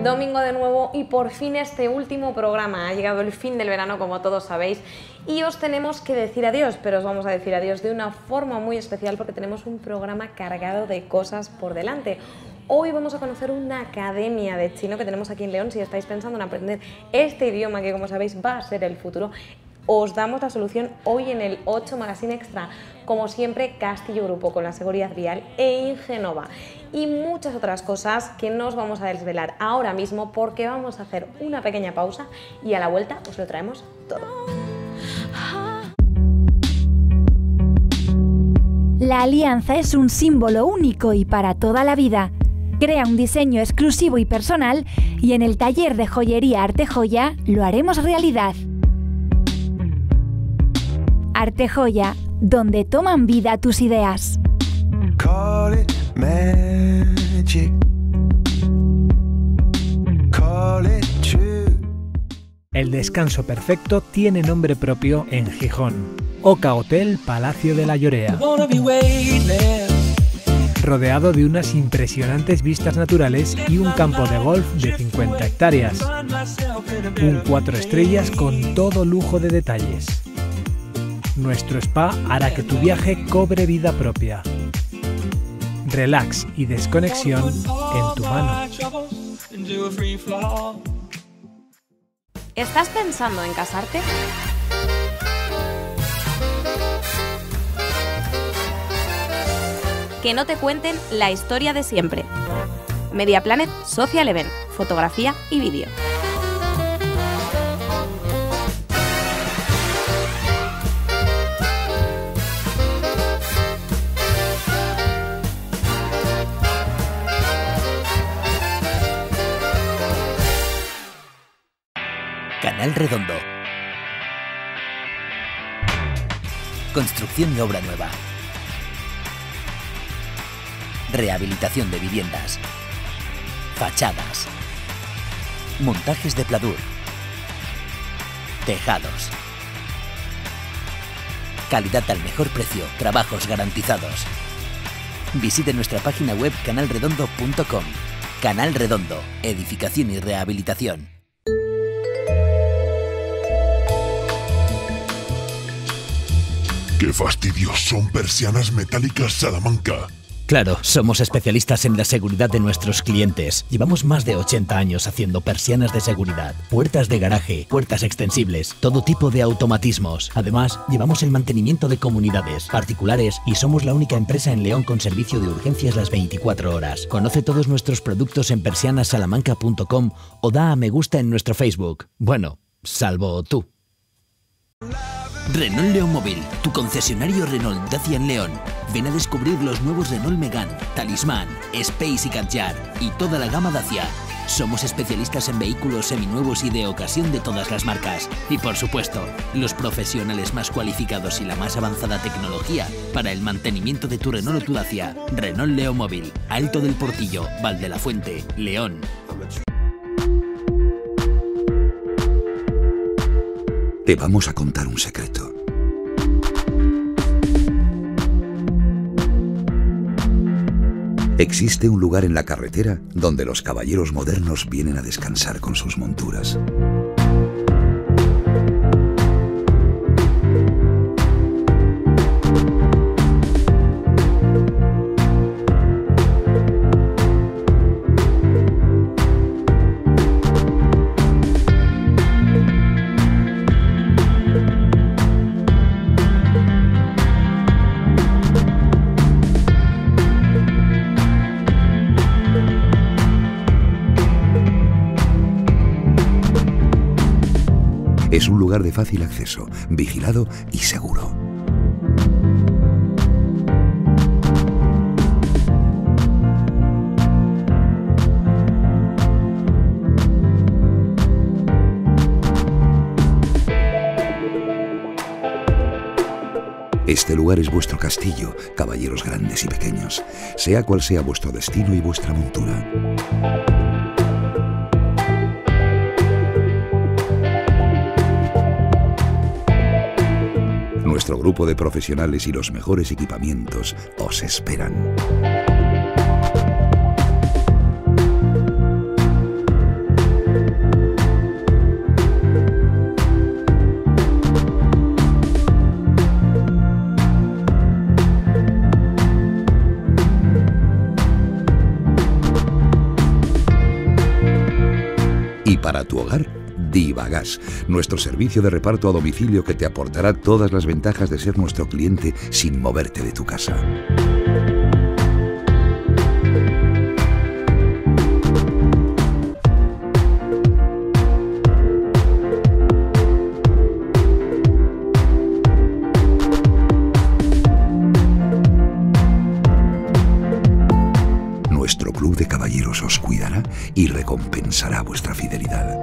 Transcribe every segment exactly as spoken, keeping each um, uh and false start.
domingo de nuevo y por fin este último programa. Ha llegado el fin del verano, como todos sabéis, y os tenemos que decir adiós, pero os vamos a decir adiós de una forma muy especial porque tenemos un programa cargado de cosas por delante. Hoy vamos a conocer una academia de chino que tenemos aquí en León. Si estáis pensando en aprender este idioma, que como sabéis va a ser el futuro, os damos la solución hoy en el ocho Magazine Extra. Como siempre, Castillo Grupo con la seguridad vial e Ingenova y muchas otras cosas que no os vamos a desvelar ahora mismo porque vamos a hacer una pequeña pausa y a la vuelta os lo traemos todo. La alianza es un símbolo único y para toda la vida. Crea un diseño exclusivo y personal y en el taller de joyería Artejoya lo haremos realidad. Artejoya, donde toman vida tus ideas. Call it magic. Call it true. El descanso perfecto tiene nombre propio en Gijón. Oca Hotel Palacio de la Llorea. Rodeado de unas impresionantes vistas naturales y un campo de golf de cincuenta hectáreas. Un cuatro estrellas con todo lujo de detalles. Nuestro spa hará que tu viaje cobre vida propia. Relax y desconexión en tu mano. ¿Estás pensando en casarte? Que no te cuenten la historia de siempre. Mediaplanet Social Event, fotografía y vídeo. Canal Redondo. Construcción y obra nueva. Rehabilitación de viviendas. Fachadas. Montajes de pladur. Tejados. Calidad al mejor precio. Trabajos garantizados. Visite nuestra página web canal redondo punto com. Canal Redondo. Edificación y rehabilitación. ¡Qué fastidios! Son persianas metálicas Salamanca. Claro, somos especialistas en la seguridad de nuestros clientes. Llevamos más de ochenta años haciendo persianas de seguridad, puertas de garaje, puertas extensibles, todo tipo de automatismos. Además, llevamos el mantenimiento de comunidades, particulares y somos la única empresa en León con servicio de urgencias las veinticuatro horas. Conoce todos nuestros productos en persianas salamanca punto com o da a me gusta en nuestro Facebook. Bueno, salvo tú. Renault León Móvil, tu concesionario Renault Dacia en León. Ven a descubrir los nuevos Renault Megane, Talisman, Space y Kadjar y toda la gama Dacia. Somos especialistas en vehículos seminuevos y de ocasión de todas las marcas. Y por supuesto, los profesionales más cualificados y la más avanzada tecnología para el mantenimiento de tu Renault o tu Dacia. Renault León Móvil, Alto del Portillo, Val de la Fuente, León. Te vamos a contar un secreto. Existe un lugar en la carretera donde los caballeros modernos vienen a descansar con sus monturas. Es un lugar de fácil acceso, vigilado y seguro. Este lugar es vuestro castillo, caballeros grandes y pequeños, sea cual sea vuestro destino y vuestra montura. Nuestro grupo de profesionales y los mejores equipamientos os esperan. Y para tu hogar, Divagas, nuestro servicio de reparto a domicilio que te aportará todas las ventajas de ser nuestro cliente sin moverte de tu casa. Nuestro club de caballeros os cuidará y recompensará vuestra fidelidad.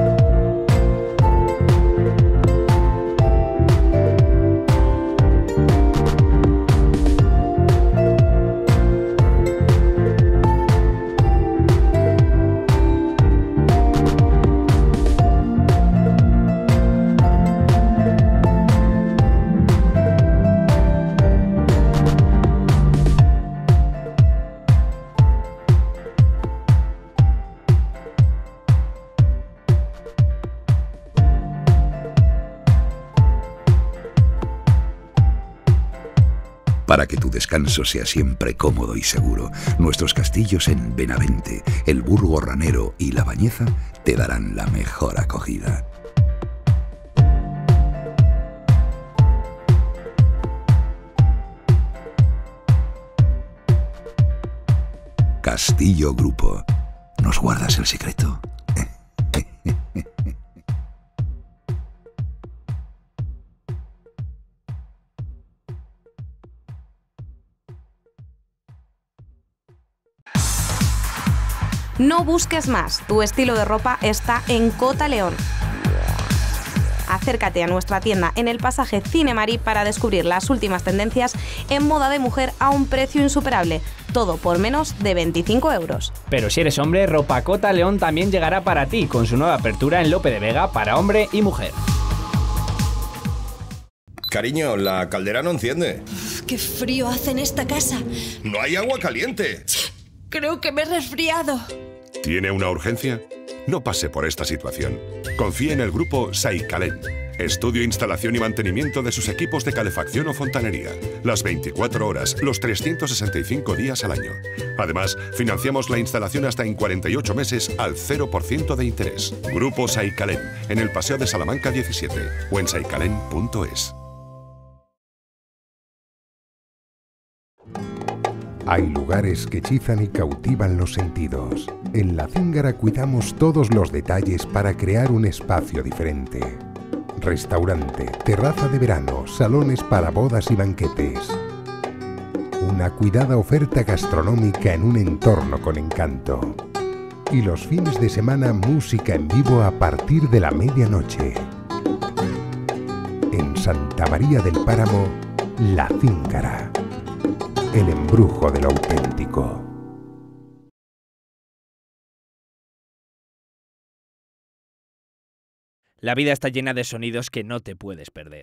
Para que tu descanso sea siempre cómodo y seguro, nuestros castillos en Benavente, el Burgo Ranero y La Bañeza te darán la mejor acogida. Castillo Grupo. ¿Nos guardas el secreto? No busques más, tu estilo de ropa está en Cota León. Acércate a nuestra tienda en el pasaje Cinemarí para descubrir las últimas tendencias en moda de mujer a un precio insuperable. Todo por menos de veinticinco euros. Pero si eres hombre, Ropa Cota León también llegará para ti, con su nueva apertura en Lope de Vega para hombre y mujer. Cariño, la caldera no enciende. ¡Qué frío hace en esta casa! ¡No hay agua caliente! Creo que me he resfriado. ¿Tiene una urgencia? No pase por esta situación. Confíe en el grupo Saicalén. Estudio, instalación y mantenimiento de sus equipos de calefacción o fontanería. Las veinticuatro horas, los trescientos sesenta y cinco días al año. Además, financiamos la instalación hasta en cuarenta y ocho meses al cero por ciento de interés. Grupo Saicalén, en el Paseo de Salamanca diecisiete o en saicalén punto es. Hay lugares que hechizan y cautivan los sentidos. En La Cíngara cuidamos todos los detalles para crear un espacio diferente. Restaurante, terraza de verano, salones para bodas y banquetes. Una cuidada oferta gastronómica en un entorno con encanto. Y los fines de semana música en vivo a partir de la medianoche. En Santa María del Páramo, La Cíngara. El embrujo de lo auténtico. La vida está llena de sonidos que no te puedes perder.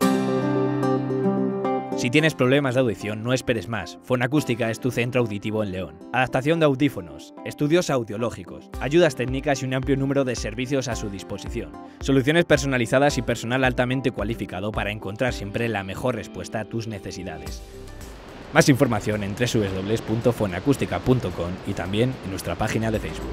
Si tienes problemas de audición, no esperes más. Fonacústica es tu centro auditivo en León. Adaptación de audífonos, estudios audiológicos, ayudas técnicas y un amplio número de servicios a su disposición. Soluciones personalizadas y personal altamente cualificado para encontrar siempre la mejor respuesta a tus necesidades. Más información en doble u doble u doble u punto fonacústica punto com y también en nuestra página de Facebook.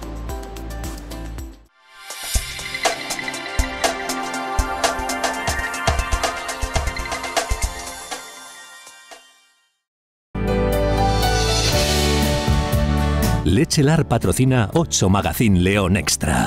Lechelar patrocina ocho Magazine León Extra.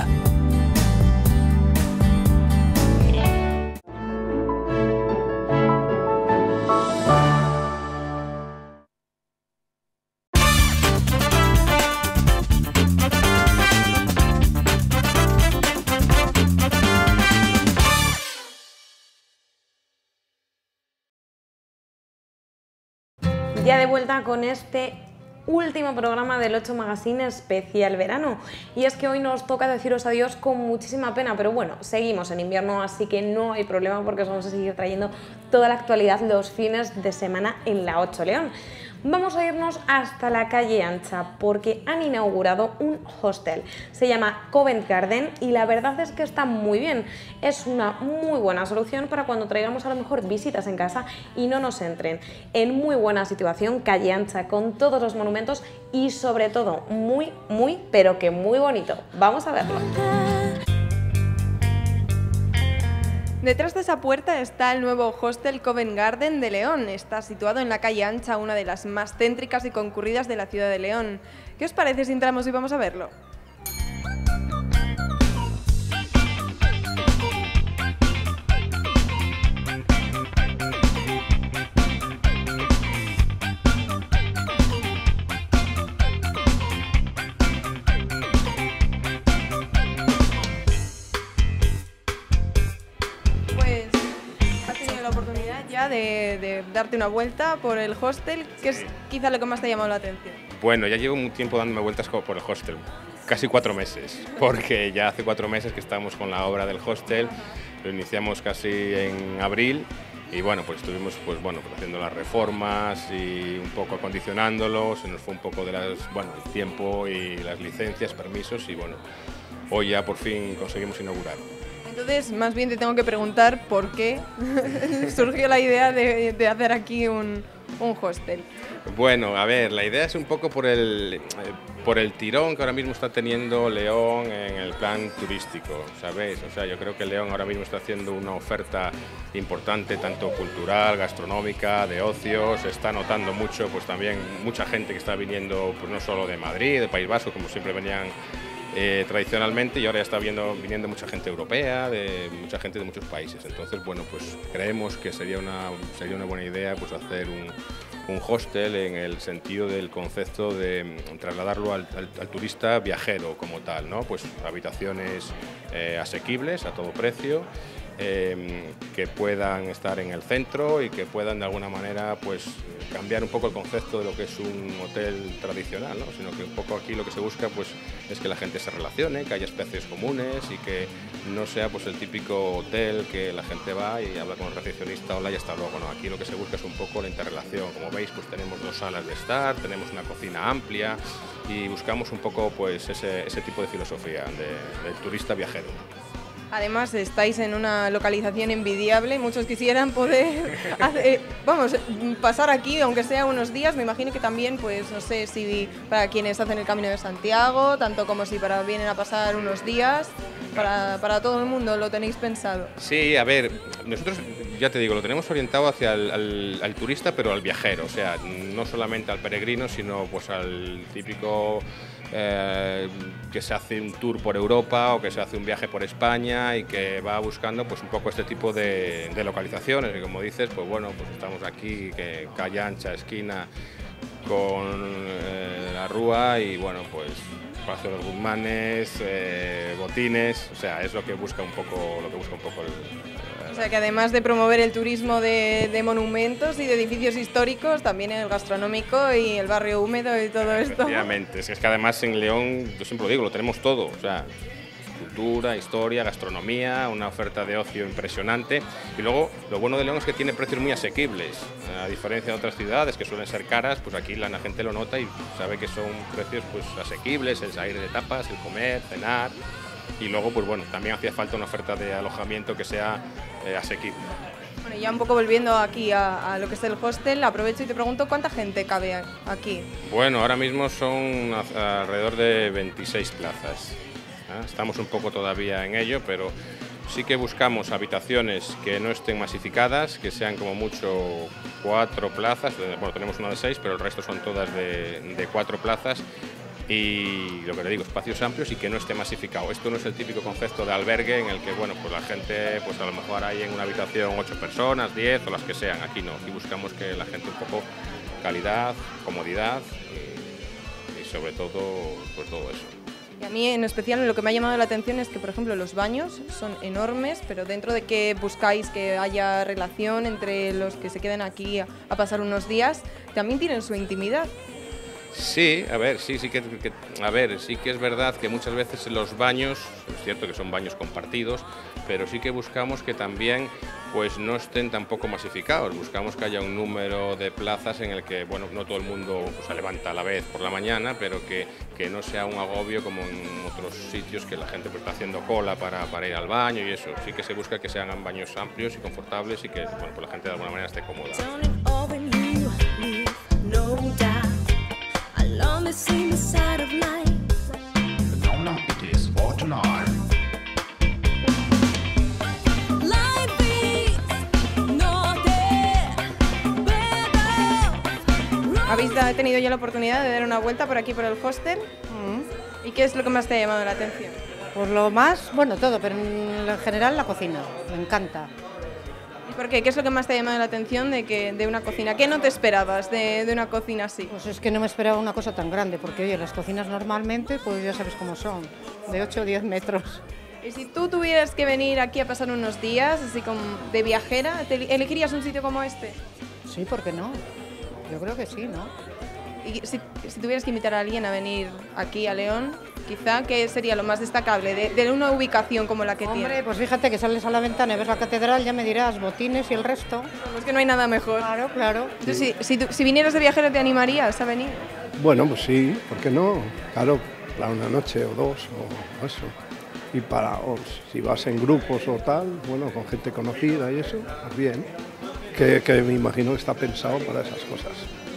Ya de vuelta con este último programa del ocho Magazine especial verano, y es que hoy nos toca deciros adiós con muchísima pena, pero bueno, seguimos en invierno, así que no hay problema porque os vamos a seguir trayendo toda la actualidad los fines de semana en la ocho León. Vamos a irnos hasta la calle Ancha porque han inaugurado un hostel, se llama Covent Garden y la verdad es que está muy bien, es una muy buena solución para cuando traigamos a lo mejor visitas en casa y no nos entren. En muy buena situación, calle Ancha con todos los monumentos y sobre todo muy, muy, pero que muy bonito. Vamos a verlo. Detrás de esa puerta está el nuevo hostel Covent Garden de León. Está situado en la calle Ancha, una de las más céntricas y concurridas de la ciudad de León. ¿Qué os parece si entramos y vamos a verlo? De, de darte una vuelta por el hostel, que es quizá lo que más te ha llamado la atención. Bueno, ya llevo un tiempo dándome vueltas por el hostel, casi cuatro meses, porque ya hace cuatro meses que estamos con la obra del hostel, lo iniciamos casi en abril y bueno, pues estuvimos pues, bueno, pues haciendo las reformas y un poco acondicionándolo, se nos fue un poco de las, bueno, el tiempo y las licencias, permisos y bueno, hoy ya por fin conseguimos inaugurar. Entonces, más bien te tengo que preguntar por qué surgió la idea de, de hacer aquí un, un hostel. Bueno, a ver, la idea es un poco por el, eh, por el tirón que ahora mismo está teniendo León en el plan turístico, ¿sabéis? O sea, yo creo que León ahora mismo está haciendo una oferta importante, tanto cultural, gastronómica, de ocio. Se está notando mucho, pues también mucha gente que está viniendo, pues no solo de Madrid, de País Vasco, como siempre venían Eh, tradicionalmente, y ahora ya está viendo, viniendo mucha gente europea, de mucha gente de muchos países. Entonces, bueno, pues creemos que sería una, sería una buena idea pues hacer un, un hostel en el sentido del concepto de trasladarlo al, al, al turista viajero como tal, ¿no? Pues habitaciones eh, asequibles a todo precio, eh, que puedan estar en el centro y que puedan de alguna manera pues cambiar un poco el concepto de lo que es un hotel tradicional, ¿no? Sino que un poco aquí lo que se busca pues es que la gente se relacione, que haya espacios comunes y que no sea pues el típico hotel que la gente va y habla con el recepcionista, hola y hasta luego, ¿no? Aquí lo que se busca es un poco la interrelación. Como veis, pues tenemos dos salas de estar, tenemos una cocina amplia y buscamos un poco pues ese, ese tipo de filosofía de, del turista viajero. Además, estáis en una localización envidiable, muchos quisieran poder hacer, vamos, pasar aquí, aunque sea unos días. Me imagino que también, pues no sé si para quienes hacen el Camino de Santiago, tanto como si para vienen a pasar unos días, para, para todo el mundo lo tenéis pensado. Sí, a ver, nosotros ya te digo, lo tenemos orientado hacia el al, al turista, pero al viajero, o sea, no solamente al peregrino, sino pues al típico eh, que se hace un tour por Europa o que se hace un viaje por España y que va buscando pues un poco este tipo de, de localizaciones, y como dices, pues bueno, pues estamos aquí, que calle Ancha, esquina con eh, la Rúa y bueno, pues Palacio de los Guzmanes, eh, Botines, o sea, es lo que busca un poco, lo que busca un poco el... O sea que además de promover el turismo de, de monumentos y de edificios históricos, también el gastronómico y el barrio húmedo y todo esto. Efectivamente, es que además en León, yo siempre lo digo, lo tenemos todo, o sea, cultura, historia, gastronomía, una oferta de ocio impresionante y luego lo bueno de León es que tiene precios muy asequibles, a diferencia de otras ciudades que suelen ser caras, pues aquí la gente lo nota y sabe que son precios pues asequibles, el salir de tapas, el comer, cenar. Y luego, pues bueno, también hacía falta una oferta de alojamiento que sea eh, asequible. Bueno, ya un poco volviendo aquí a, a lo que es el hostel, aprovecho y te pregunto cuánta gente cabe aquí. Bueno, ahora mismo son a, alrededor de veintiséis plazas. ¿eh? Estamos un poco todavía en ello, pero sí que buscamos habitaciones que no estén masificadas, que sean como mucho cuatro plazas. Bueno, tenemos una de seis, pero el resto son todas de, de cuatro plazas. Y lo que le digo, espacios amplios y que no esté masificado. Esto no es el típico concepto de albergue en el que, bueno, pues la gente, pues a lo mejor hay en una habitación ocho personas, diez o las que sean. Aquí no, aquí buscamos que la gente un poco calidad, comodidad y, y sobre todo, pues todo eso. Y a mí en especial lo que me ha llamado la atención es que, por ejemplo, los baños son enormes, pero dentro de que buscáis que haya relación entre los que se queden aquí a, a pasar unos días, también tienen su intimidad. Sí, a ver, sí, sí que, que, a ver, sí que es verdad que muchas veces los baños, es cierto que son baños compartidos, pero sí que buscamos que también pues no estén tampoco masificados, buscamos que haya un número de plazas en el que, bueno, no todo el mundo pues, se levanta a la vez por la mañana, pero que, que no sea un agobio como en otros sitios que la gente pues, está haciendo cola para, para ir al baño y eso, sí que se busca que sean baños amplios y confortables y que, bueno, pues la gente de alguna manera esté cómoda. Long as seen the side of life. No, no, it is for tonight. Life ¿habéis da- tenido ya la oportunidad de dar una vuelta por aquí, por el hostel? ¿Y qué es lo que más te ha llamado la atención? Pues lo más, bueno, todo, pero en general la cocina, me encanta. ¿Y por qué? ¿Qué es lo que más te ha llamado la atención de, que, de una cocina? ¿Qué no te esperabas de, de una cocina así? Pues es que no me esperaba una cosa tan grande, porque oye, las cocinas normalmente, pues ya sabes cómo son, de ocho o diez metros. Y si tú tuvieras que venir aquí a pasar unos días, así como de viajera, ¿te elegirías un sitio como este? Sí, ¿por qué no? Yo creo que sí, ¿no? Y si, si tuvieras que invitar a alguien a venir aquí a León, quizá, ¿qué sería lo más destacable de, de una ubicación como la que Hombre, tiene? pues fíjate que sales a la ventana y ves la catedral, ya me dirás, botines y el resto. Pues que no hay nada mejor. Claro, claro. Entonces, si, si, tú- si vinieras de viajero, ¿te animarías a venir? Bueno, pues sí, ¿por qué no? Claro, para una noche o dos o eso. Y para, o si vas en grupos o tal, bueno, con gente conocida y eso, pues bien. Que, que me imagino que está pensado para esas cosas.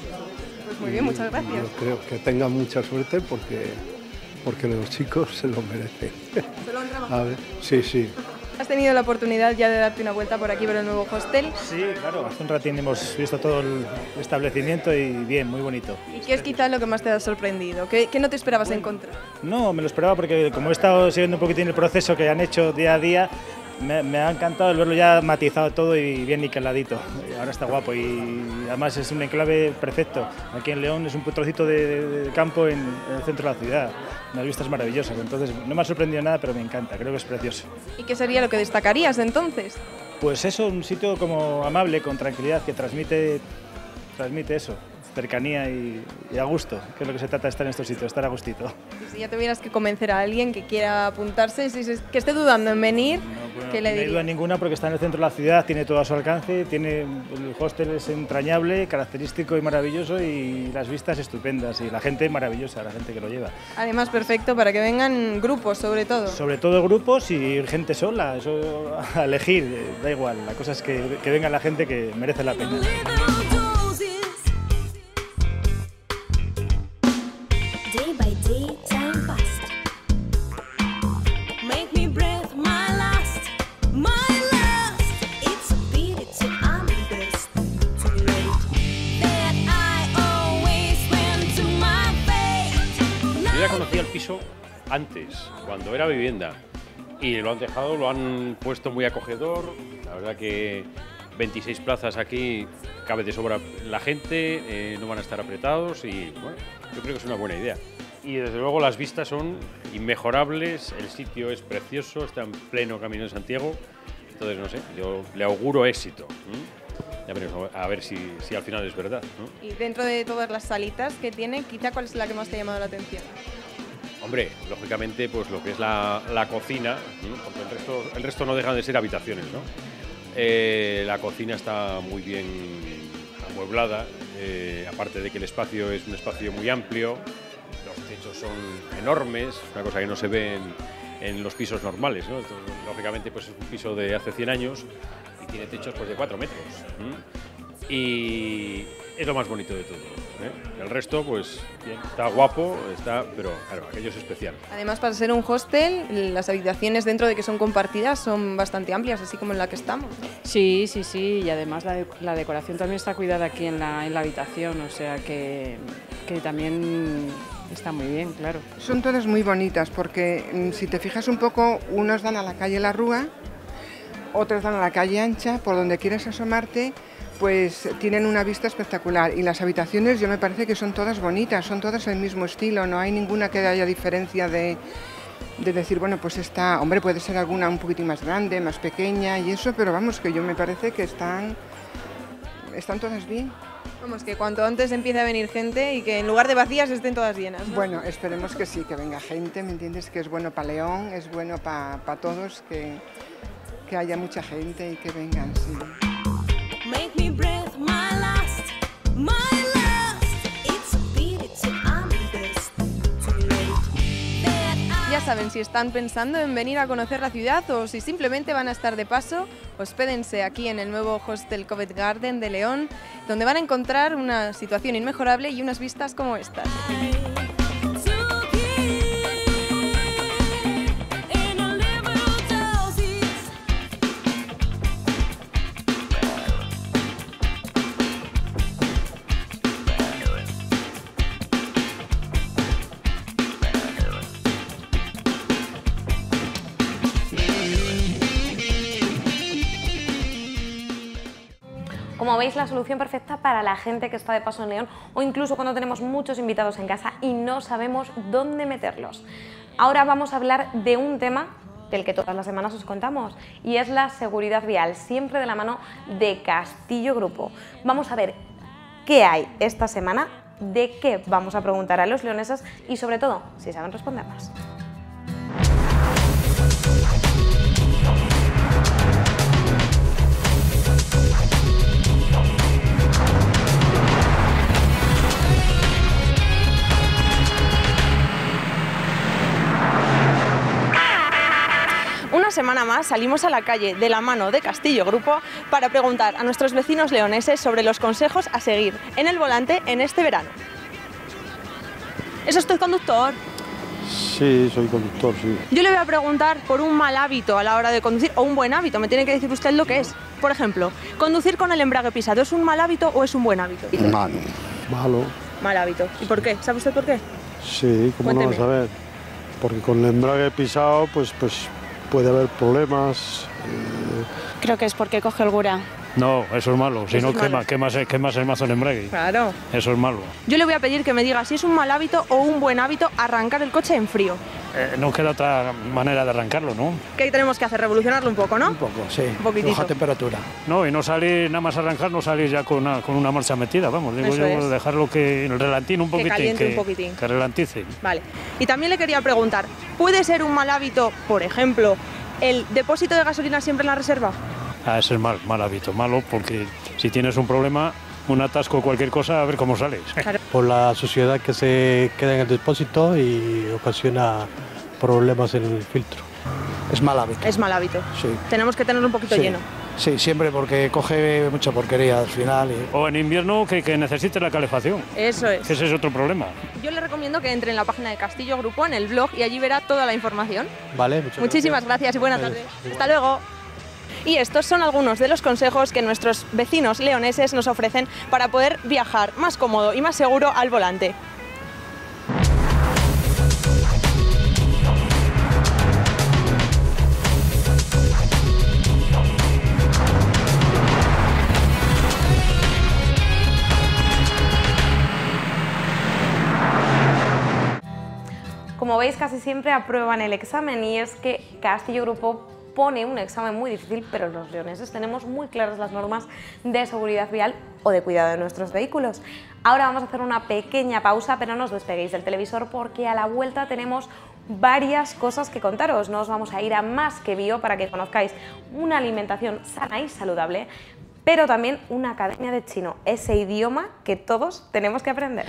Pues muy bien, muchas gracias. Yo creo que tengan mucha suerte porque, porque los chicos se lo merecen. ¿Se lo han trabajado? A ver, sí, sí. ¿Has tenido la oportunidad ya de darte una vuelta por aquí, por el nuevo hostel? Sí, claro, hace un ratín hemos visto todo el establecimiento y bien, muy bonito. ¿Y qué es quizás lo que más te ha sorprendido? ¿Qué, qué no te esperabas encontrar? No, me lo esperaba porque como he estado siguiendo un poquitín el proceso que han hecho día a día, me, me ha encantado el verlo ya matizado todo y bien niqueladito. Ahora está guapo y además es un enclave perfecto. Aquí en León es un trocito de, de, de campo en, en el centro de la ciudad, unas vistas maravillosas. Entonces no me ha sorprendido nada, pero me encanta, creo que es precioso. ¿Y qué sería lo que destacarías entonces? Pues eso, un sitio como amable, con tranquilidad, que transmite, transmite eso, cercanía y, y a gusto, que es lo que se trata de estar en estos sitios, estar a gustito. Y si ya tuvieras que convencer a alguien que quiera apuntarse, si se- que esté dudando en venir, Bueno, ¿qué le no hay duda dirías? ninguna porque está en el centro de la ciudad, tiene todo a su alcance, tiene, el hostel es entrañable, característico y maravilloso y las vistas estupendas y la gente maravillosa, la gente que lo lleva. Además, perfecto para que vengan grupos, sobre todo. Sobre todo grupos y gente sola, eso a elegir, eh, da igual, la cosa es que, que venga la gente que merece la pena. Day by day, time passed. Make me breathe my last, my last. It's a pity to I'm best too late. That I always went to my fate. Yo ya conocía el piso antes, cuando era vivienda, y lo han dejado, lo han puesto muy acogedor. La verdad que veintiséis plazas aquí cabe de sobra la gente, eh, no van a estar apretados y bueno, yo creo que es una buena idea. Y desde luego las vistas son inmejorables, el sitio es precioso, está en pleno Camino de Santiago, entonces no sé, yo le auguro éxito. ¿m? Ya veremos a ver si, si al final es verdad, ¿no? Y dentro de todas las salitas que tiene, quizá ¿cuál es la que más te ha llamado la atención? Hombre, lógicamente, pues lo que es la, la cocina, ¿no? Porque el resto, el resto no dejan de ser habitaciones, ¿no? Eh, la cocina está muy bien amueblada, eh, aparte de que el espacio es un espacio muy amplio, los techos son enormes, una cosa que no se ve en, en los pisos normales, ¿no? Entonces, lógicamente, pues es un piso de hace cien años y tiene techos pues, de cuatro metros. ¿m? Y es lo más bonito de todo. ¿eh? El resto, pues, bien, está guapo, está, pero claro, aquello es especial. Además, para ser un hostel, las habitaciones dentro de que son compartidas son bastante amplias, así como en la que estamos, ¿no? Sí, sí, sí, y además la, de- la decoración también está cuidada aquí en la, en la habitación, o sea que, que también está muy bien, claro. Son todas muy bonitas porque mm, si te fijas un poco, unos dan a la calle La Rúa, otros dan a la calle Ancha, por donde quieres asomarte, pues tienen una vista espectacular. Y las habitaciones yo me parece que son todas bonitas, son todas el mismo estilo, no hay ninguna que haya diferencia de, de decir, bueno, pues esta, hombre, puede ser alguna un poquitín más grande, más pequeña y eso, pero vamos, que yo me parece que están, están todas bien. Vamos, que cuanto antes empiece a venir gente y que en lugar de vacías estén todas llenas, ¿no? Bueno, esperemos que sí, que venga gente, ¿me entiendes? Que es bueno para León, es bueno para todos, que, que haya mucha gente y que vengan, sí. Make me breathe my last, my last. It's a pity to I'm best too late. That I Ya saben, si están pensando en venir a conocer la ciudad o si simplemente van a estar de paso, hospédense aquí en el nuevo Hostel Covent Garden de León, donde van a encontrar una situación inmejorable y unas vistas como estas. Como veis, la solución perfecta para la gente que está de paso en León o incluso cuando tenemos muchos invitados en casa y no sabemos dónde meterlos. Ahora vamos a hablar de un tema del que todas las semanas os contamos, y es la seguridad vial, siempre de la mano de Castillo Grupo. Vamos a ver qué hay esta semana, de qué vamos a preguntar a los leoneses y sobre todo, si saben respondernos. Una semana más salimos a la calle de la mano de Castillo Grupo para preguntar a nuestros vecinos leoneses sobre los consejos a seguir en el volante en este verano. ¿Es usted conductor? Sí, soy conductor, sí. Yo le voy a preguntar por un mal hábito a la hora de conducir o un buen hábito. Me tiene que decir usted lo que es. Por ejemplo, conducir con el embrague pisado, ¿es un mal hábito o es un buen hábito? Malo. Malo. Mal hábito. ¿Y por qué? ¿Sabe usted por qué? Sí, ¿cómo no Cuénteme. vas a ver? Porque con el embrague pisado, pues, pues puede haber problemas. eh, Creo que es porque coge el gura. No, eso es malo. Si Eso no, es malo. quema, quemas, quemas el mazo en embrague. Claro. Eso es malo. Yo le voy a pedir que me diga si es un mal hábito o un buen hábito arrancar el coche en frío. Eh, no queda otra manera de arrancarlo, ¿no? ¿Qué tenemos que hacer? Revolucionarlo un poco, ¿no? Un poco, sí. Un poquitito. Baja temperatura. No, y no salir, nada más arrancar, no salir ya con una, con una marcha metida, vamos. Digo Eso yo, es. dejarlo que el relantín un Que poquitín. caliente un poquitín. Que relantice. Vale. Y también le quería preguntar, ¿puede ser un mal hábito, por ejemplo, el depósito de gasolina siempre en la reserva? Ah, ese es mal, mal hábito, malo, porque si tienes un problema, un atasco o cualquier cosa, a ver cómo sales. Por la suciedad que se queda en el depósito y ocasiona problemas en el filtro. Es mal hábito. Es mal hábito. Sí. Tenemos que tenerlo un poquito Sí. lleno. Sí, siempre porque coge mucha porquería al final. Y... O en invierno que, que necesite la calefacción. Eso es. Que ese es otro problema. Yo le recomiendo que entre en la página de Castillo Grupo, en el blog, y allí verá toda la información. Vale, muchas Muchísimas gracias y buena tarde. Hasta luego. Y estos son algunos de los consejos que nuestros vecinos leoneses nos ofrecen para poder viajar más cómodo y más seguro al volante. Como veis, casi siempre aprueban el examen y es que Castillo Grupo pone un examen muy difícil, pero los leoneses tenemos muy claras las normas de seguridad vial o de cuidado de nuestros vehículos. Ahora vamos a hacer una pequeña pausa, pero no os despeguéis del televisor porque a la vuelta tenemos varias cosas que contaros. No os vamos a ir a Más que Bio para que conozcáis una alimentación sana y saludable, pero también una academia de chino, ese idioma que todos tenemos que aprender.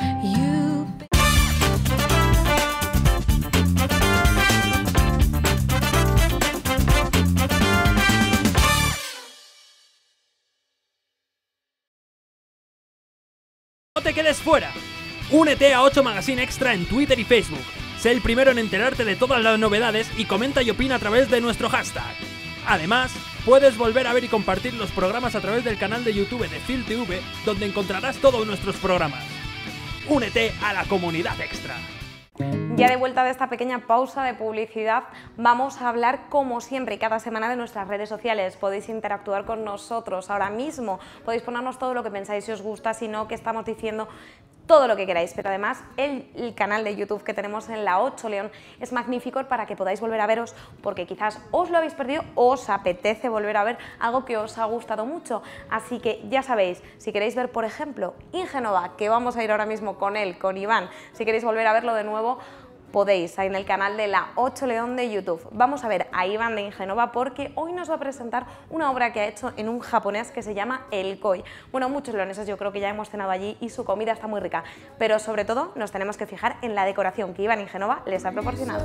No te quedes fuera. Únete a ocho Magazine Extra en Twitter y Facebook. Sé el primero en enterarte de todas las novedades y comenta y opina a través de nuestro hashtag. Además, puedes volver a ver y compartir los programas a través del canal de YouTube de FilTV, donde encontrarás todos nuestros programas. Únete a la comunidad extra. Ya de vuelta de esta pequeña pausa de publicidad, vamos a hablar como siempre y cada semana de nuestras redes sociales. Podéis interactuar con nosotros ahora mismo, podéis ponernos todo lo que pensáis, si os gusta, si no, que estamos diciendo, todo lo que queráis, pero además el, el canal de YouTube que tenemos en la ocho León es magnífico para que podáis volver a veros, porque quizás os lo habéis perdido o os apetece volver a ver algo que os ha gustado mucho. Así que ya sabéis, si queréis ver, por ejemplo, Ingenova, que vamos a ir ahora mismo con él, con Iván, si queréis volver a verlo de nuevo, podéis, ahí en el canal de la ocho León de YouTube. Vamos a ver a Iván de Ingenova porque hoy nos va a presentar una obra que ha hecho en un japonés que se llama El Koi. Bueno, muchos leoneses yo creo que ya hemos cenado allí y su comida está muy rica, pero sobre todo nos tenemos que fijar en la decoración que Iván Ingenova les ha proporcionado.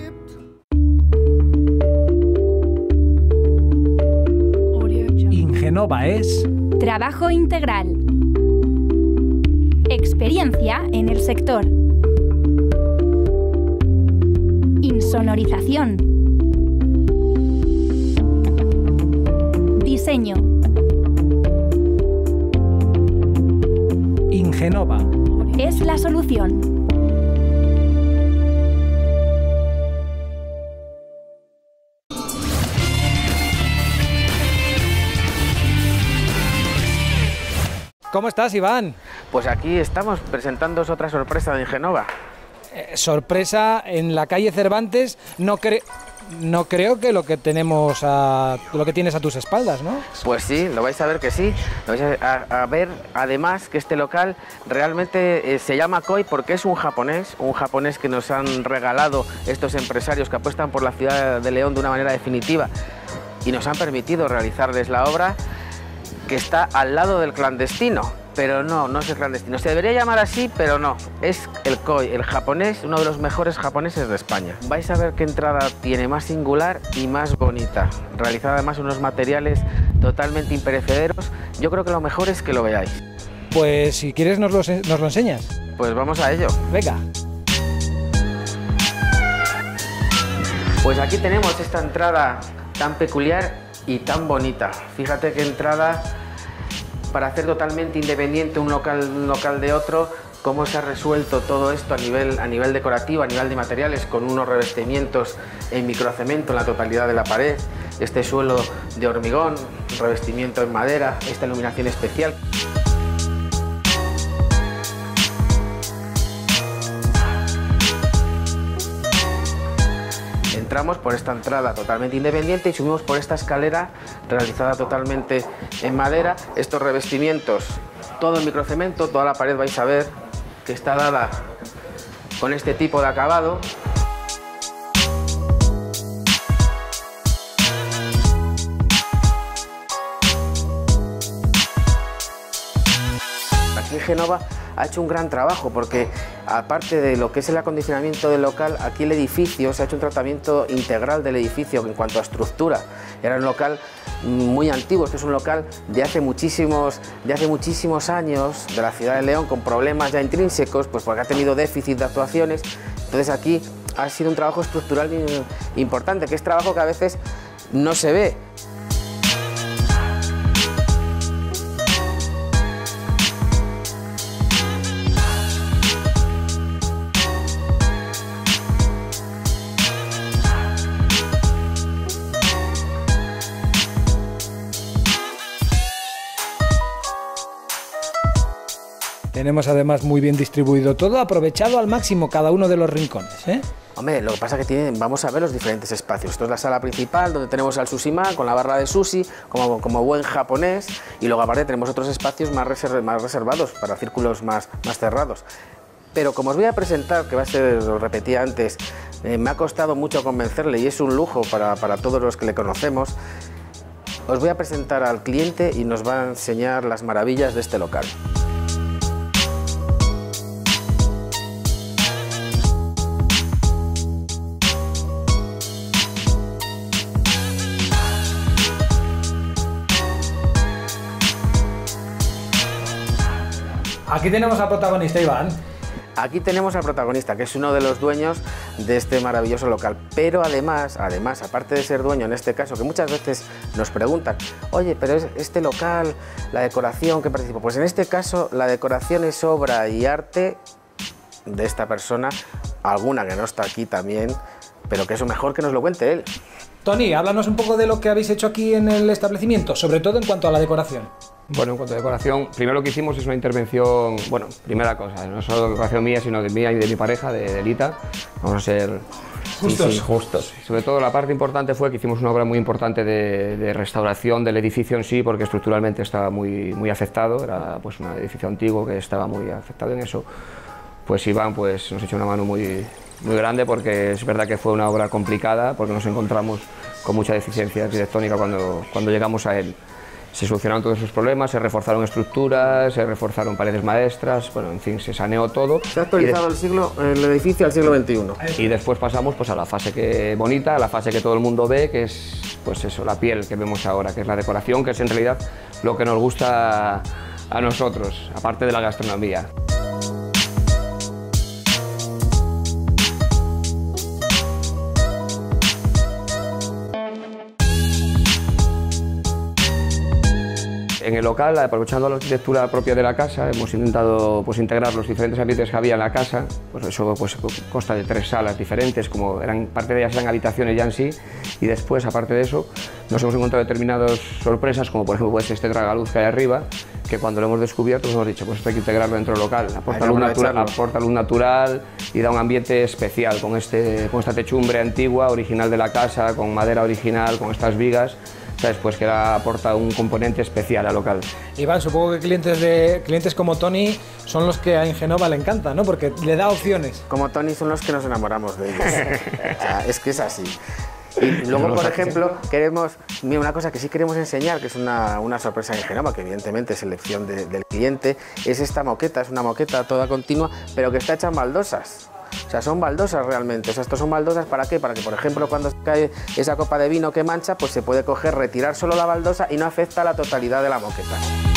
Ingenova es trabajo integral, experiencia en el sector, insonorización, diseño. Ingenova es la solución. ¿Cómo estás, Iván? Pues aquí estamos presentándoos otra sorpresa de Ingenova. Eh, sorpresa en la calle Cervantes, no creo... No creo que lo que tenemos a, lo que tienes a tus espaldas, ¿no? Pues sí, lo vais a ver que sí. Lo vais a, a ver, además, que este local realmente eh, se llama Koi porque es un japonés, un japonés que nos han regalado estos empresarios que apuestan por la ciudad de León de una manera definitiva y nos han permitido realizarles la obra, que está al lado del clandestino. Pero no, no es el clandestino. Se debería llamar así, pero no. Es el Koi, el japonés, uno de los mejores japoneses de España. Vais a ver qué entrada tiene más singular y más bonita. Realizada además unos materiales totalmente imperecederos. Yo creo que lo mejor es que lo veáis. Pues si quieres nos lo, nos lo enseñas. Pues vamos a ello. Venga. Pues aquí tenemos esta entrada tan peculiar y tan bonita. Fíjate qué entrada... para hacer totalmente independiente un local, un local de otro, cómo se ha resuelto todo esto a nivel, a nivel decorativo, a nivel de materiales, con unos revestimientos en microcemento en la totalidad de la pared, este suelo de hormigón, revestimiento en madera, esta iluminación especial. Entramos por esta entrada totalmente independiente y subimos por esta escalera realizada totalmente en madera. Estos revestimientos, todo en microcemento, toda la pared vais a ver que está dada con este tipo de acabado. Aquí en Génova ha hecho un gran trabajo porque, aparte de lo que es el acondicionamiento del local, aquí el edificio se ha hecho un tratamiento integral del edificio en cuanto a estructura. Era un local muy antiguo, este es un local de hace muchísimos, de hace muchísimos años, de la ciudad de León, con problemas ya intrínsecos, pues porque ha tenido déficit de actuaciones. Entonces aquí ha sido un trabajo estructural importante, que es trabajo que a veces no se ve. Tenemos además muy bien distribuido todo, aprovechado al máximo cada uno de los rincones, ¿eh? Hombre, lo que pasa es que tienen, vamos a ver los diferentes espacios. Esto es la sala principal, donde tenemos al sushi-man con la barra de sushi, como, como buen japonés, y luego aparte tenemos otros espacios más, reserv, más reservados, para círculos más, más cerrados. Pero como os voy a presentar, que va a ser, lo repetí antes, eh, me ha costado mucho convencerle y es un lujo para, para todos los que le conocemos, os voy a presentar al cliente y nos va a enseñar las maravillas de este local. Aquí tenemos al protagonista, Iván. Aquí tenemos al protagonista, que es uno de los dueños de este maravilloso local. Pero además, además, aparte de ser dueño en este caso, que muchas veces nos preguntan, oye, pero es este local, la decoración que participa. Pues en este caso, la decoración es obra y arte de esta persona, alguna que no está aquí también, pero que eso mejor que nos lo cuente él. Tony, háblanos un poco de lo que habéis hecho aquí en el establecimiento, sobre todo en cuanto a la decoración. Bueno, en cuanto a decoración, primero lo que hicimos es una intervención, bueno, primera cosa, no solo decoración mía, sino de mía y de mi pareja, de, de Lita. Vamos a ser justos. Sí, sí, justos. Sobre todo la parte importante fue que hicimos una obra muy importante de, de restauración del edificio en sí, porque estructuralmente estaba muy, muy afectado, era pues un edificio antiguo que estaba muy afectado en eso. Pues Iván pues, nos echó una mano muy, muy grande, porque es verdad que fue una obra complicada, porque nos encontramos con mucha deficiencia arquitectónica cuando, cuando llegamos a él. Se solucionaron todos esos problemas, se reforzaron estructuras, se reforzaron paredes maestras, bueno, en fin, se saneó todo. Se ha actualizado el, siglo, el edificio al siglo veintiuno. Y después pasamos pues, a la fase que, bonita, a la fase que todo el mundo ve, que es pues eso, la piel que vemos ahora, que es la decoración, que es en realidad lo que nos gusta a nosotros, aparte de la gastronomía. En el local, aprovechando la arquitectura propia de la casa, hemos intentado pues, integrar los diferentes ambientes que había en la casa. Pues eso pues, consta de tres salas diferentes, como eran, parte de ellas eran habitaciones ya en sí, y después, aparte de eso, nos hemos encontrado determinadas sorpresas, como por ejemplo pues, este tragaluz que hay arriba, que cuando lo hemos descubierto pues, hemos dicho, pues esto hay que integrarlo dentro del local. Aporta luz, natural, aporta luz natural y da un ambiente especial, con, este, con esta techumbre antigua, original de la casa, con madera original, con estas vigas. ¿Sabes? Pues que era, aporta un componente especial al local. Iván, supongo que clientes, de, clientes como Tony son los que a Ingenova le encanta, ¿no? Porque le da opciones. Como Tony son los que nos enamoramos de ellos. O sea, es que es así. Y luego, por ejemplo, queremos, mira, una cosa que sí queremos enseñar, que es una, una sorpresa de Ingenova, que evidentemente es elección de, del cliente, es esta moqueta, es una moqueta toda continua, pero que está hecha en baldosas. O sea, son baldosas realmente. O sea, estos son baldosas ¿para qué? Para que, por ejemplo, cuando cae esa copa de vino que mancha, pues se puede coger, retirar solo la baldosa y no afecta a la totalidad de la moqueta.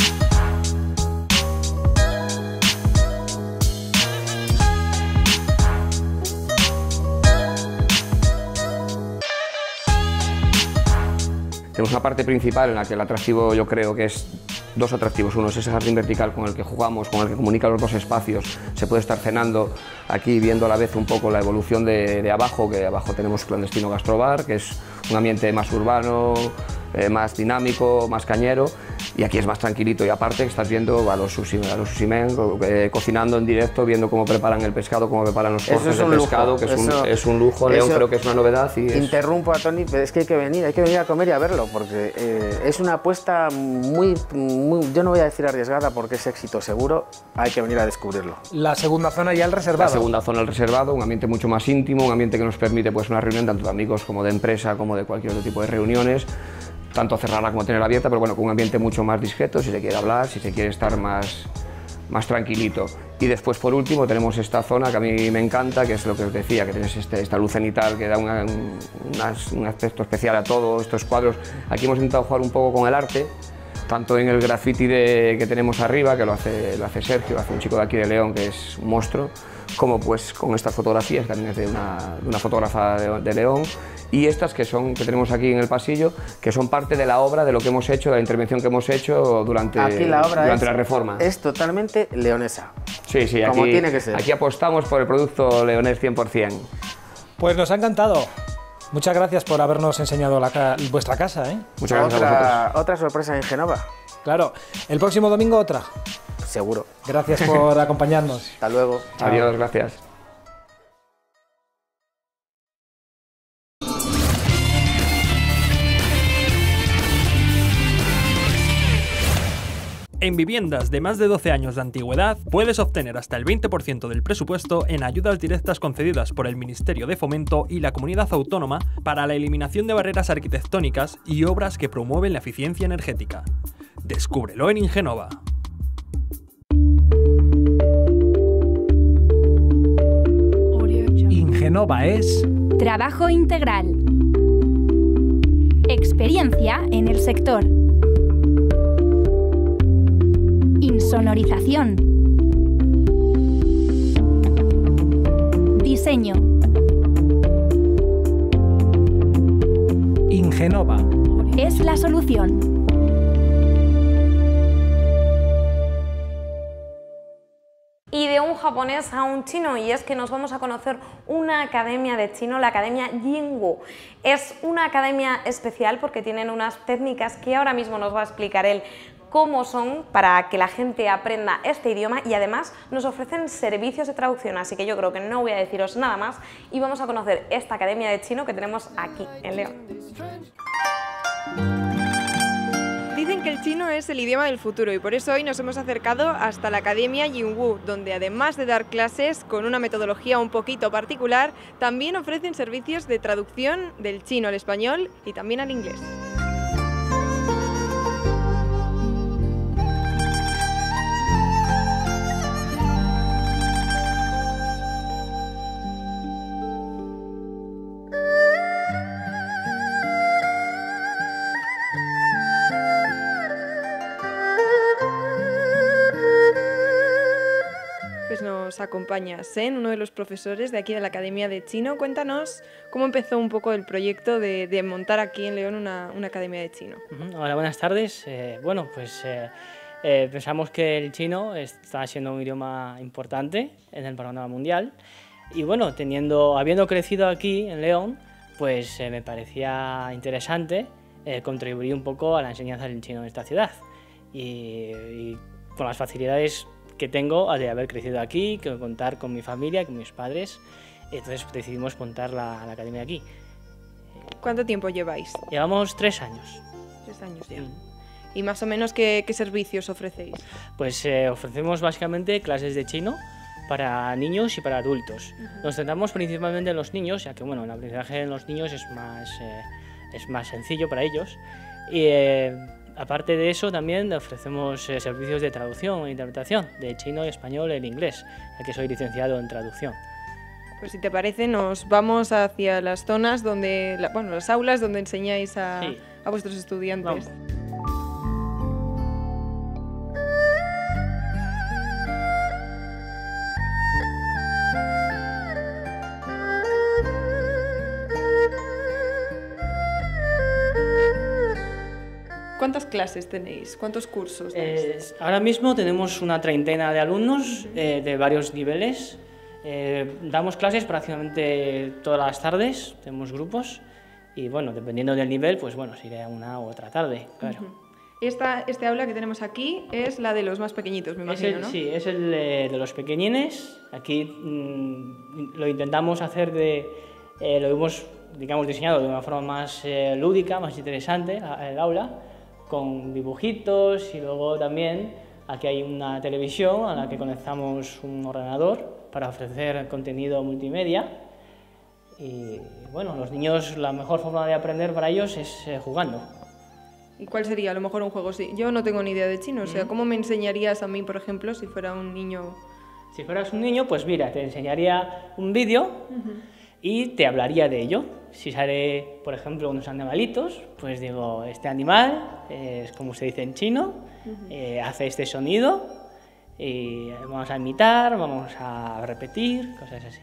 Tenemos una parte principal en la que el atractivo yo creo que es dos atractivos. Uno es ese jardín vertical con el que jugamos, con el que comunica los dos espacios. Se puede estar cenando aquí viendo a la vez un poco la evolución de, de abajo, que abajo tenemos Clandestino Gastrobar, que es un ambiente más urbano, eh, más dinámico, más cañero, y aquí es más tranquilito y aparte estás viendo a los sushi, a los sushi men eh, cocinando en directo, viendo cómo preparan el pescado, cómo preparan los cortes de pescado, lujo. que es, eso, un, es un lujo. León creo que es una novedad. Y es... Interrumpo a Tony, pero es que hay que venir, hay que venir a comer y a verlo, porque eh, es una apuesta muy, muy, yo no voy a decir arriesgada porque es éxito seguro, hay que venir a descubrirlo. La segunda zona ya el reservado. La segunda zona el reservado, un ambiente mucho más íntimo, un ambiente que nos permite pues una reunión tanto de amigos como de empresa, como de cualquier otro tipo de reuniones, tanto cerrarla como tenerla abierta, pero bueno, con un ambiente mucho más discreto, si se quiere hablar, si se quiere estar más, más tranquilito. Y después, por último, tenemos esta zona que a mí me encanta, que es lo que os decía, que tienes este, esta luz cenital que da una, un, un aspecto especial a todos estos cuadros. Aquí hemos intentado jugar un poco con el arte, tanto en el graffiti de, que tenemos arriba, que lo hace, lo hace Sergio, lo hace un chico de aquí de León, que es un monstruo, como pues con estas fotografías, que también es de una, de una fotógrafa de, de León, y estas que, son, que tenemos aquí en el pasillo, que son parte de la obra, de lo que hemos hecho, de la intervención que hemos hecho durante, aquí la, obra durante es, la reforma. Es totalmente leonesa. Sí, sí, como aquí, tiene que ser. Aquí apostamos por el producto leonés cien por cien. Pues nos ha encantado. Muchas gracias por habernos enseñado la, vuestra casa, ¿eh? Muchas gracias otra, a vosotros. Otra sorpresa en Ingenova. Claro, el próximo domingo otra. Seguro. Gracias por acompañarnos. Hasta luego. Chao. Adiós, gracias. En viviendas de más de doce años de antigüedad, puedes obtener hasta el veinte por ciento del presupuesto en ayudas directas concedidas por el Ministerio de Fomento y la Comunidad Autónoma para la eliminación de barreras arquitectónicas y obras que promueven la eficiencia energética. Descúbrelo en Ingenova. Ingenova es trabajo integral, experiencia en el sector, insonorización, diseño. Ingenova es la solución. Y de un japonés a un chino, y es que nos vamos a conocer una academia de chino, la Academia Yingwu. Es una academia especial porque tienen unas técnicas que ahora mismo nos va a explicar él cómo son para que la gente aprenda este idioma, y además nos ofrecen servicios de traducción, así que yo creo que no voy a deciros nada más y vamos a conocer esta academia de chino que tenemos aquí en León. Dicen que el chino es el idioma del futuro y por eso hoy nos hemos acercado hasta la Academia Yingwu, donde además de dar clases con una metodología un poquito particular, también ofrecen servicios de traducción del chino al español y también al inglés. nos acompaña Sen, uno de los profesores de aquí de la Academia de Chino. Cuéntanos cómo empezó un poco el proyecto de, de montar aquí en León una, una Academia de Chino. Ujú. Hola, buenas tardes. Eh, bueno, pues eh, eh, pensamos que el chino está siendo un idioma importante en el panorama mundial y bueno, teniendo, habiendo crecido aquí en León, pues eh, me parecía interesante eh, contribuir un poco a la enseñanza del chino en esta ciudad y, y con las facilidades que tengo de haber crecido aquí, que contar con mi familia, con mis padres, entonces decidimos montar la, la academia aquí. ¿Cuánto tiempo lleváis? Llevamos tres años. Tres años ya. ¿Y más o menos qué, qué servicios ofrecéis? Pues eh, ofrecemos básicamente clases de chino para niños y para adultos. Nos centramos principalmente en los niños, ya que bueno, el aprendizaje en los niños es más, eh, es más sencillo para ellos. Y eh, aparte de eso también ofrecemos eh, servicios de traducción e interpretación de chino, español e inglés, ya que soy licenciado en traducción. Pues si te parece, nos vamos hacia las zonas donde, la- bueno, las aulas donde enseñáis a, Sí. a vuestros estudiantes. Vamos. ¿Cuántas clases tenéis? ¿Cuántos cursos dais? Eh, ahora mismo tenemos una treintena de alumnos eh, de varios niveles. Eh, damos clases prácticamente todas las tardes, tenemos grupos y bueno, dependiendo del nivel, pues bueno, se irá una u otra tarde, claro. Ujú. Esta, este aula que tenemos aquí es la de los más pequeñitos, me Es imagino, el- ¿no? Sí, es el de, de los pequeñines. Aquí mm, lo intentamos hacer de, eh, lo hemos, digamos, diseñado de una forma más eh, lúdica, más interesante, la- el aula, con dibujitos y luego también aquí hay una televisión a la que conectamos un ordenador para ofrecer contenido multimedia. Y bueno, los niños, la mejor forma de aprender para ellos es eh, jugando. ¿Y cuál sería a lo mejor un juego? Sí, yo no tengo ni idea de chino, o sea, Ujú. ¿cómo me enseñarías a mí, por ejemplo, si fuera un niño? Si fueras un niño, pues mira, te enseñaría un vídeo y te hablaría de ello. Si sale, por ejemplo, unos animalitos, pues digo, este animal eh, es como se dice en chino, eh, hace este sonido y vamos a imitar, vamos a repetir, cosas así.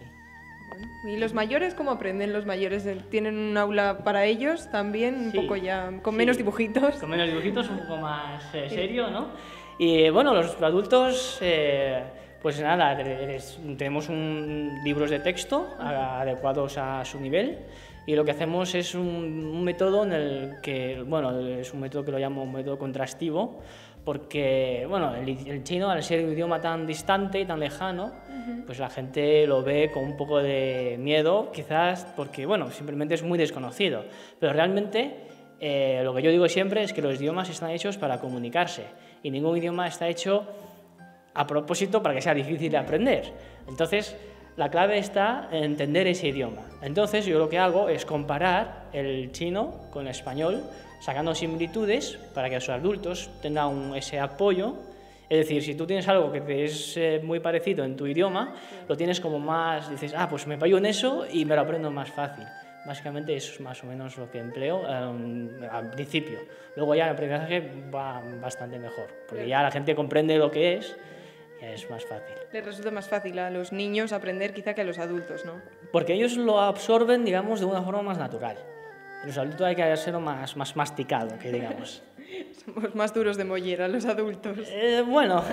¿Y los mayores cómo aprenden? ¿Los mayores eh, tienen un aula para ellos también, un Sí, poco ya, con sí. menos dibujitos? Con menos dibujitos, un poco más eh, Sí. serio, ¿no? Y bueno, los adultos, eh, pues nada, les- tenemos un, libros de texto a- adecuados a su nivel y lo que hacemos es un, un método en el que, bueno, es un método que lo llamo un método contrastivo, porque, bueno, el, el chino, al ser un idioma tan distante y tan lejano, pues la gente lo ve con un poco de miedo, quizás porque, bueno, simplemente es muy desconocido. Pero realmente eh, lo que yo digo siempre es que los idiomas están hechos para comunicarse y ningún idioma está hecho a propósito para que sea difícil de aprender. Entonces, la clave está en entender ese idioma. Entonces, yo lo que hago es comparar el chino con el español, sacando similitudes para que los adultos tengan un- ese apoyo. Es decir, si tú tienes algo que te es eh, muy parecido en tu idioma, lo tienes como más, dices, ah, pues me apoyo en eso y me lo aprendo más fácil. Básicamente eso es más o menos lo que empleo eh, al principio. Luego ya el aprendizaje va bastante mejor, porque ya la gente comprende lo que es y es más fácil. Les resulta más fácil a los niños aprender quizá que a los adultos, ¿no? Porque ellos lo absorben, digamos, de una forma más natural. Los adultos hay que hacerlo más, más masticado, que digamos. Somos más duros de mollera los adultos. Eh, bueno,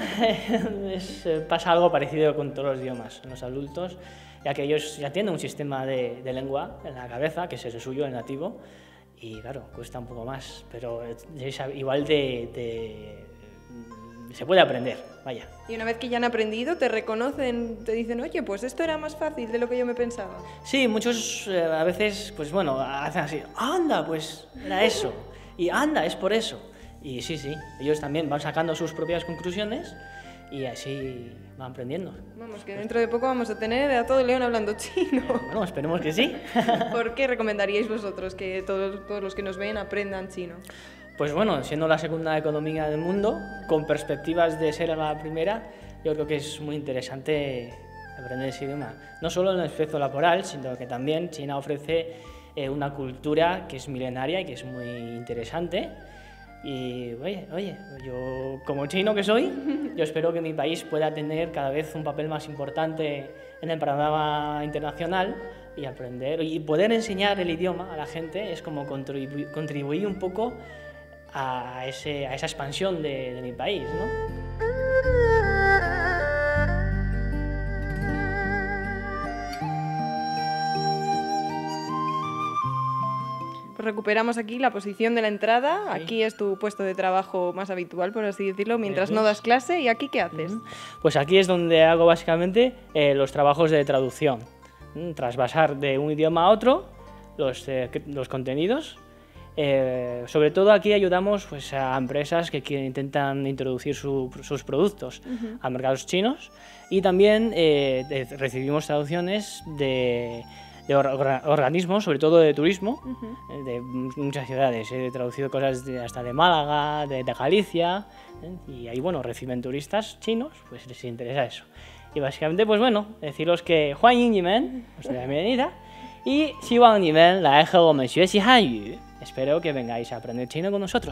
es, eh, pasa algo parecido con todos los idiomas. Los adultos, ya que ellos ya tienen un sistema de, de lengua en la cabeza, que es el suyo, el nativo, y claro, cuesta un poco más, pero es igual de, de- se puede aprender, vaya. Y una vez que ya han aprendido, te reconocen, te dicen, oye, pues esto era más fácil de lo que yo me pensaba. Sí, muchos eh, a veces, pues bueno, hacen así, anda, pues era eso, y anda, es por eso. Y sí, sí, ellos también van sacando sus propias conclusiones y así van aprendiendo. Vamos, que dentro de poco vamos a tener a todo León hablando chino. Bueno, esperemos que sí. ¿Por qué recomendaríais vosotros que todos, todos los que nos ven aprendan chino? Pues bueno, siendo la segunda economía del mundo, con perspectivas de ser la primera, yo creo que es muy interesante aprender ese idioma. No solo en el aspecto laboral, sino que también China ofrece eh, una cultura que es milenaria y que es muy interesante. Y oye, oye, yo como chino que soy, yo espero que mi país pueda tener cada vez un papel más importante en el panorama internacional y aprender y poder enseñar el idioma a la gente es como contribu contribuir un poco a, ese, a esa expansión de, de mi país, ¿no? Pues recuperamos aquí la posición de la entrada. Sí. Aquí es tu puesto de trabajo más habitual, por así decirlo, mientras no das clase. ¿Y aquí qué haces? Pues aquí es donde hago básicamente eh, los trabajos de traducción. Trasvasar de un idioma a otro los, eh, los contenidos. Eh, sobre todo aquí ayudamos pues, a empresas que quieren, intentan introducir su, sus productos uh-huh. a mercados chinos y también eh, de, recibimos traducciones de, de or, organismos, sobre todo de turismo, uh-huh. de muchas ciudades. He traducido cosas de, hasta de Málaga, de, de Galicia, ¿eh? Y ahí bueno, reciben turistas chinos, pues les interesa eso. Y básicamente, pues bueno, deciros que欢迎你们, os doy la bienvenida, y 希望你们来和我们学习汉语. Espero que vengáis a aprender chino con nosotros.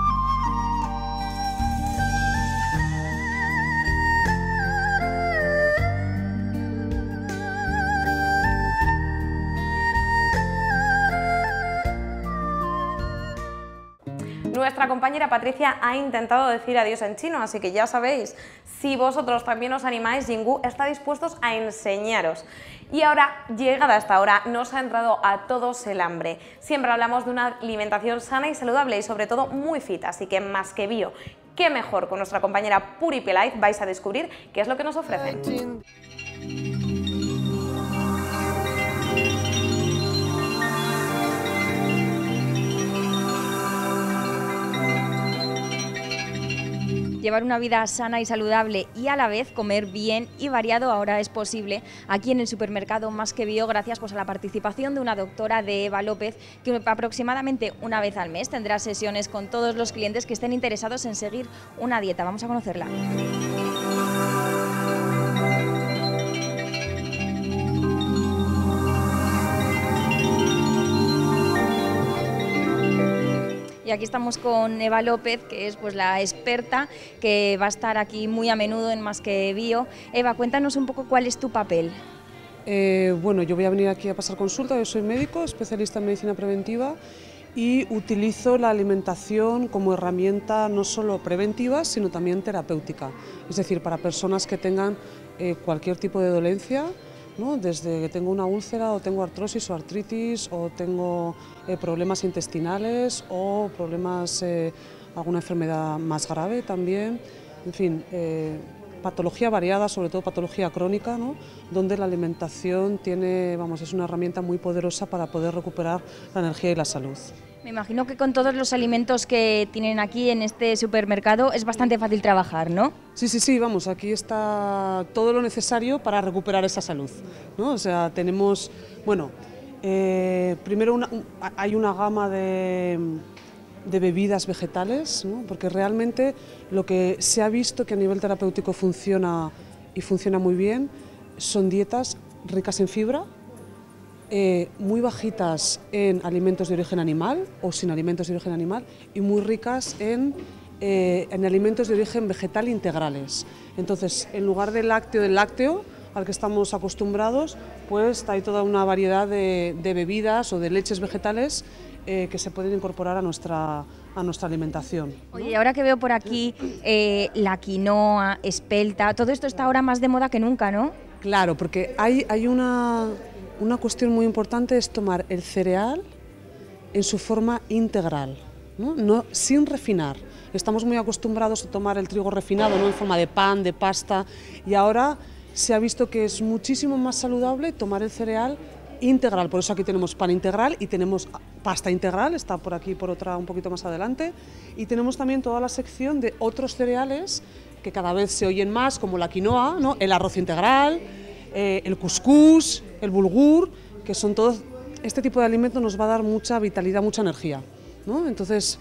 Nuestra compañera Patricia ha intentado decir adiós en chino, así que ya sabéis, si vosotros también os animáis, Jinggu está dispuesto a enseñaros. Y ahora, llegada hasta ahora, nos ha entrado a todos el hambre. Siempre hablamos de una alimentación sana y saludable y sobre todo muy fit, así que más que bio, qué mejor con nuestra compañera Puri Pelay vais a descubrir qué es lo que nos ofrecen. Llevar una vida sana y saludable y a la vez comer bien y variado ahora es posible aquí en el supermercado Más que Bio gracias pues, a la participación de una doctora, de Eva López, que aproximadamente una vez al mes tendrá sesiones con todos los clientes que estén interesados en seguir una dieta. Vamos a conocerla. Y aquí estamos con Eva López, que es pues, la experta que va a estar aquí muy a menudo en Más que Bio. Eva, cuéntanos un poco cuál es tu papel. Eh, bueno, yo voy a venir aquí a pasar consulta, yo soy médico, especialista en medicina preventiva y utilizo la alimentación como herramienta no solo preventiva, sino también terapéutica. Es decir, para personas que tengan eh, cualquier tipo de dolencia, ¿no? Desde que tengo una úlcera o tengo artrosis o artritis o tengo eh, problemas intestinales o problemas, eh, alguna enfermedad más grave también, en fin, eh, patología variada, sobre todo patología crónica, ¿no? Donde la alimentación tiene, vamos, es una herramienta muy poderosa para poder recuperar la energía y la salud. Me imagino que con todos los alimentos que tienen aquí en este supermercado es bastante fácil trabajar, ¿no? Sí, sí, sí, vamos, aquí está todo lo necesario para recuperar esa salud, ¿no? O sea, tenemos, bueno, eh, primero una, un, hay una gama de, de bebidas vegetales, ¿no? Porque realmente lo que se ha visto que a nivel terapéutico funciona y funciona muy bien son dietas ricas en fibra, Eh, muy bajitas en alimentos de origen animal o sin alimentos de origen animal y muy ricas en, eh, en alimentos de origen vegetal integrales. Entonces, en lugar del lácteo del lácteo al que estamos acostumbrados, pues hay toda una variedad de, de bebidas o de leches vegetales eh, que se pueden incorporar a nuestra, a nuestra alimentación, ¿no? Oye, ahora que veo por aquí eh, la quinoa, espelta, todo esto está ahora más de moda que nunca, ¿no? Claro, porque hay, hay una... Una cuestión muy importante es tomar el cereal en su forma integral, ¿no? No, sin refinar. Estamos muy acostumbrados a tomar el trigo refinado, ¿no? En forma de pan, de pasta, y ahora se ha visto que es muchísimo más saludable tomar el cereal integral. Por eso aquí tenemos pan integral y tenemos pasta integral, está por aquí por otra un poquito más adelante, y tenemos también toda la sección de otros cereales que cada vez se oyen más, como la quinoa, ¿no? El arroz integral, eh, el cuscús, el bulgur, que son todos, este tipo de alimentos nos va a dar mucha vitalidad, mucha energía, ¿no? Entonces,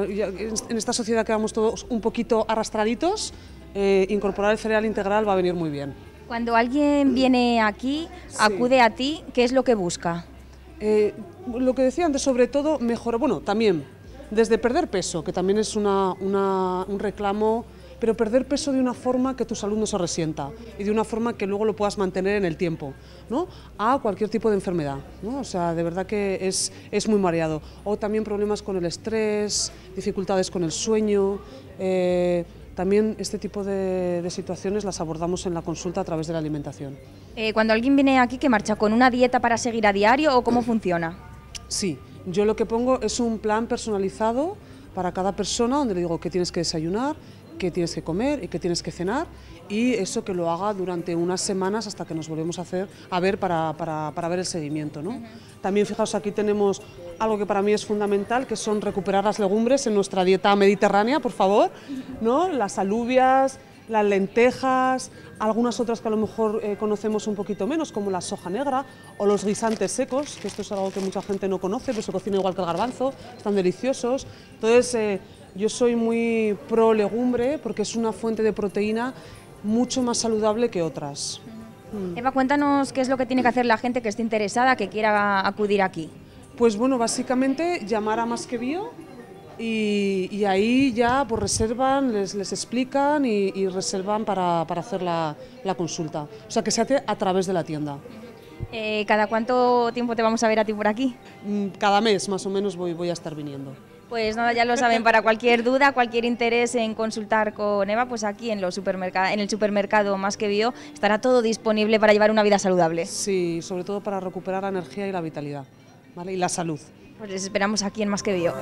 en esta sociedad que vamos todos un poquito arrastraditos, eh, incorporar el cereal integral va a venir muy bien. Cuando alguien viene aquí, sí. acude a ti, ¿qué es lo que busca? Eh, lo que decía antes, sobre todo, mejorar, bueno, también desde perder peso, que también es una, una, un reclamo, pero perder peso de una forma que tu salud no se resienta y de una forma que luego lo puedas mantener en el tiempo, ¿no? A cualquier tipo de enfermedad, ¿no? O sea, de verdad que es, es muy variado. O también problemas con el estrés, dificultades con el sueño. Eh, también este tipo de, de situaciones las abordamos en la consulta a través de la alimentación. Eh, cuando alguien viene aquí, ¿qué marcha? ¿Con una dieta para seguir a diario o cómo funciona? Sí, yo lo que pongo es un plan personalizado para cada persona, donde le digo que tienes que desayunar, qué tienes que comer y qué tienes que cenar, y eso que lo haga durante unas semanas hasta que nos volvemos a hacer a ver para, para, para ver el seguimiento, ¿no? Uh-huh. También fijaos, aquí tenemos algo que para mí es fundamental, que son recuperar las legumbres en nuestra dieta mediterránea, por favor, ¿no? Las alubias, las lentejas, algunas otras que a lo mejor eh, conocemos un poquito menos, como la soja negra o los guisantes secos, que esto es algo que mucha gente no conoce, pero se cocina igual que el garbanzo, están deliciosos. Entonces, eh, yo soy muy pro legumbre porque es una fuente de proteína mucho más saludable que otras. Uh-huh. Mm. Eva, cuéntanos qué es lo que tiene que hacer la gente que esté interesada, que quiera acudir aquí. Pues bueno, básicamente llamar a Más que Bio y, y ahí ya pues reservan, les, les explican y, y reservan para, para hacer la, la consulta. O sea, que se hace a través de la tienda. Eh, ¿Cada cuánto tiempo te vamos a ver a ti por aquí? Cada mes más o menos voy, voy a estar viniendo. Pues nada, ya lo saben, para cualquier duda, cualquier interés en consultar con Eva, pues aquí en, los supermercado, en el supermercado Más que Bio estará todo disponible para llevar una vida saludable. Sí, sobre todo para recuperar la energía y la vitalidad, ¿vale? Y la salud. Pues les esperamos aquí en Más que Bio.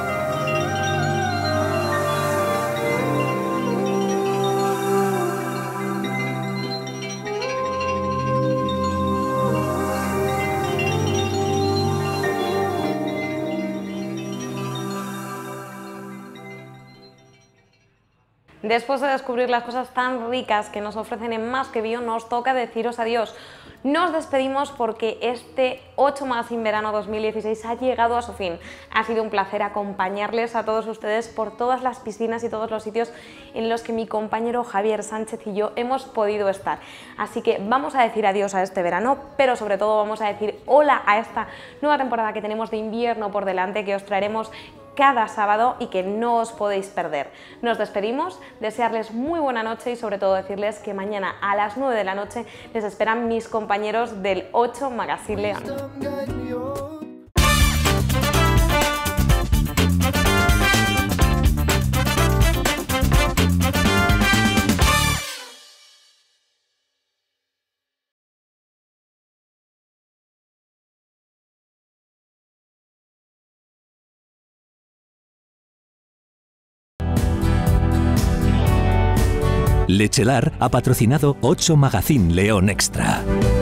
Después de descubrir las cosas tan ricas que nos ofrecen en Más que Bio, nos toca deciros adiós. Nos despedimos porque este ocho Magazine Verano dos mil dieciséis ha llegado a su fin. Ha sido un placer acompañarles a todos ustedes por todas las piscinas y todos los sitios en los que mi compañero Javier Sánchez y yo hemos podido estar. Así que vamos a decir adiós a este verano, pero sobre todo vamos a decir hola a esta nueva temporada que tenemos de invierno por delante, que os traeremos cada sábado y que no os podéis perder. Nos despedimos, desearles muy buena noche y sobre todo decirles que mañana a las nueve de la noche les esperan mis compañeros del ocho Magazine León. Lechelar ha patrocinado ocho Magazine León Extra.